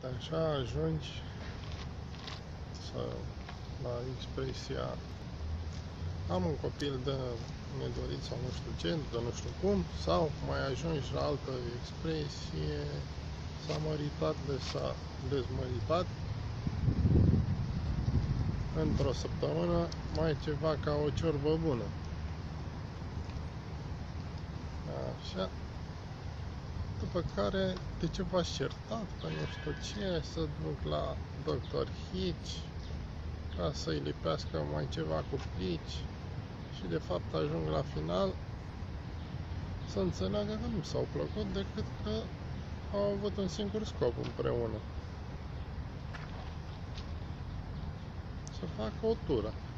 Așa ajungi la expresia am un copil de nedorit sau nu știu ce, de nu știu cum, sau mai ajungi la altă expresie, s-a măritat de s-a dezmăritat, într-o săptămână mai ceva ca o ciorbă bună. Așa. După care de ce v-ați certat, că nu știu ce, să duc la Dr. Hitch ca să-i lipească mai ceva cu plici și de fapt ajung la final să înțeleagă că nu s-au plăcut decât că au avut un singur scop împreună: să facă o tură.